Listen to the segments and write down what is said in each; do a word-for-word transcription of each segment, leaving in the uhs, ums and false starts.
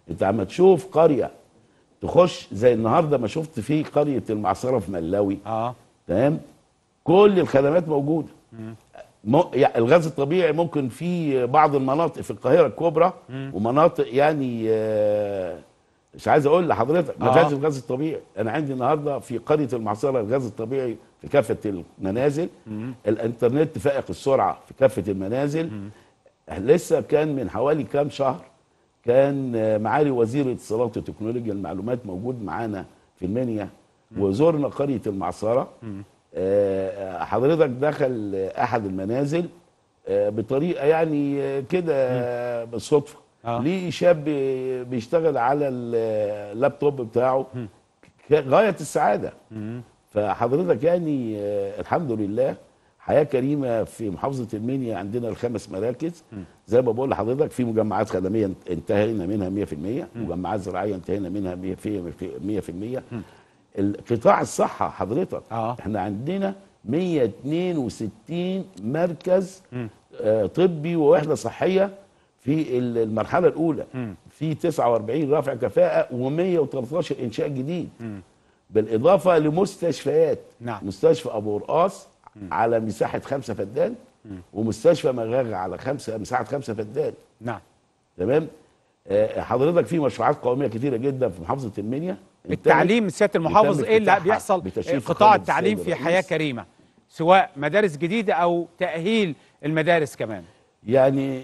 انت عم تشوف قريه تخش زي النهارده ما شفت في قريه المعصره في ملاوي. اه تمام. كل الخدمات موجوده. م... يعني الغاز الطبيعي ممكن في بعض المناطق في القاهره الكبرى ومناطق يعني آه، مش عايز اقول لحضرتك ما آه. فيهاش الغاز الطبيعي. انا عندي النهارده في قريه المعصره الغاز الطبيعي في كافه المنازل. الانترنت فائق السرعه في كافه المنازل. لسه كان من حوالي كام شهر كان آه، معالي وزير الاتصالات وتكنولوجيا المعلومات موجود معانا في المنيا وزورنا قريه المعصره. آه، حضرتك دخل احد المنازل آه، بطريقه يعني آه، كده آه، بالصدفه. آه. ليه شاب بي- بيشتغل على اللابتوب بتاعه ك- غايه السعاده. فحضرتك يعني آه، الحمد لله حياه كريمه في محافظه المنيا. عندنا الخمس مراكز زي ما بقول لحضرتك. في مجمعات خدميه انتهينا منها مية في المية، مجمعات زراعيه انتهينا منها مية في المية. القطاع الصحه حضرتك آه. احنا عندنا مية واتنين وستين مركز آه طبي ووحده صحيه في ال- المرحله الاولى. في تسعة واربعين رافع كفاءه ومية وتلتاشر انشاء جديد. بالاضافه لمستشفيات. نعم. مستشفى ابو رقاص على مساحه خمسة فدان ومستشفى مغاغه على خمسه مساحه خمسة فدان. نعم. تمام. آه حضرتك في مشروعات قوميه كتيره جدا في محافظه المنيا. التعليم سياده المحافظ يتم ايه اللي افتتاحها بيحصل بتشريف قطاع فخامة التعليم السيد في الرئيس. حياه كريمه، سواء مدارس جديده او تاهيل المدارس كمان؟ يعني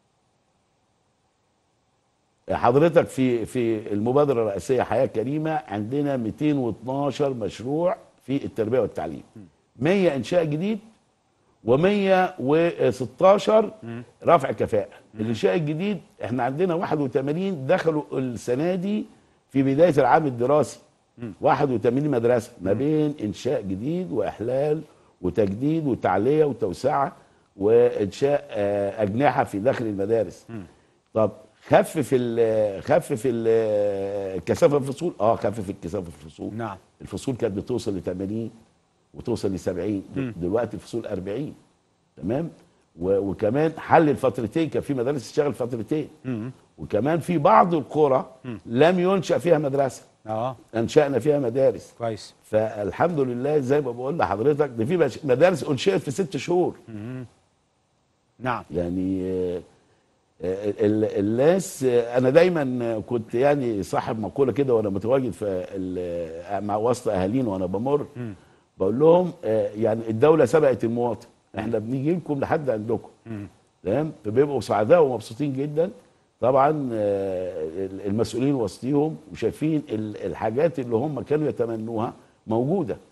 حضرتك في في المبادره الرئاسيه حياه كريمه عندنا مئتين واتناشر مشروع في التربيه والتعليم. مية انشاء جديد ومية وستاشر رفع كفاءه. الانشاء الجديد احنا عندنا واحد وتمانين دخلوا السنه دي في بدايه العام الدراسي. واحد وتمانين مدرسه ما بين انشاء جديد واحلال وتجديد وتعليه وتوسعه وانشاء آه، اجنحه في داخل المدارس. طب خفف ال خفف ال الكثافه الفصول. اه خفف الكثافه الفصول. نعم. الفصول كانت بتوصل ل ثمانين وتوصل ل سبعين. دلوقتي الفصول اربعين. تمام. و- وكمان حل الفترتين. كان في مدارس تشتغل فترتين. وكمان في بعض القرى لم ينشأ فيها مدرسه. اه انشأنا فيها مدارس. كويس. فالحمد لله زي ما بقول لحضرتك ده في مش- مدارس انشئت في ست شهور. نعم. يعني آه، آه، ال- الناس آه، انا دايما كنت يعني صاحب مقوله كده وانا متواجد في ال- مع وسط اهالينا وانا بمر بقول لهم آه، يعني الدوله سبقت المواطن. احنا بنيجي لكم لحد عندكم. تمام. فبيبقوا سعداء ومبسوطين جدا. طبعا آه، المسؤولين وسطيهم وشايفين ال- الحاجات اللي هم كانوا يتمنوها موجوده.